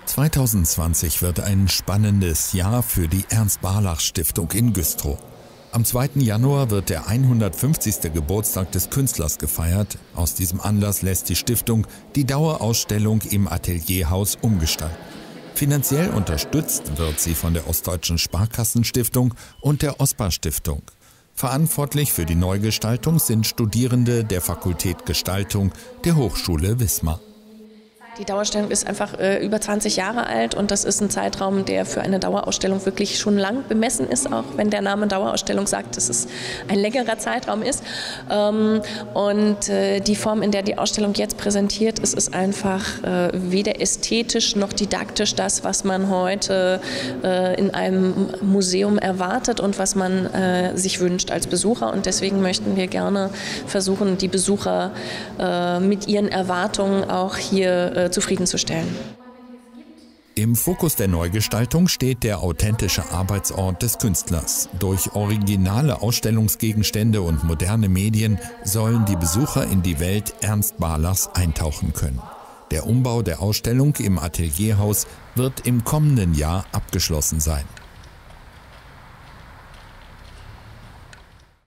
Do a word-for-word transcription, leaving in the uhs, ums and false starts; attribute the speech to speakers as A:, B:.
A: zweitausendzwanzig wird ein spannendes Jahr für die Ernst-Barlach-Stiftung in Güstrow. Am zweiten Januar wird der hundertfünfzigste Geburtstag des Künstlers gefeiert. Aus diesem Anlass lässt die Stiftung die Dauerausstellung im Atelierhaus umgestalten. Finanziell unterstützt wird sie von der Ostdeutschen Sparkassenstiftung und der OSPA-Stiftung. Verantwortlich für die Neugestaltung sind Studierende der Fakultät Gestaltung der Hochschule Wismar.
B: Die Dauerausstellung ist einfach äh, über zwanzig Jahre alt und das ist ein Zeitraum, der für eine Dauerausstellung wirklich schon lang bemessen ist, auch wenn der Name Dauerausstellung sagt, dass es ein längerer Zeitraum ist. Ähm, und äh, die Form, in der die Ausstellung jetzt präsentiert ist, ist einfach äh, weder ästhetisch noch didaktisch das, was man heute äh, in einem Museum erwartet und was man äh, sich wünscht als Besucher. Und deswegen möchten wir gerne versuchen, die Besucher äh, mit ihren Erwartungen auch hier äh, zufriedenzustellen.
A: Im Fokus der Neugestaltung steht der authentische Arbeitsort des Künstlers. Durch originale Ausstellungsgegenstände und moderne Medien sollen die Besucher in die Welt Ernst Barlachs eintauchen können. Der Umbau der Ausstellung im Atelierhaus wird im kommenden Jahr abgeschlossen sein.